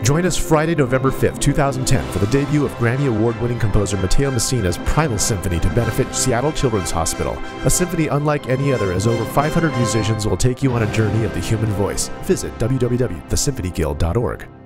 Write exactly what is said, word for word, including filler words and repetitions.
Join us Friday, November fifth, two thousand ten for the debut of Grammy Award-winning composer Matteo Messina's Primal Symphony to benefit Seattle Children's Hospital. A symphony unlike any other, as over five hundred musicians will take you on a journey of the human voice. Visit w w w dot the symphony guild dot org.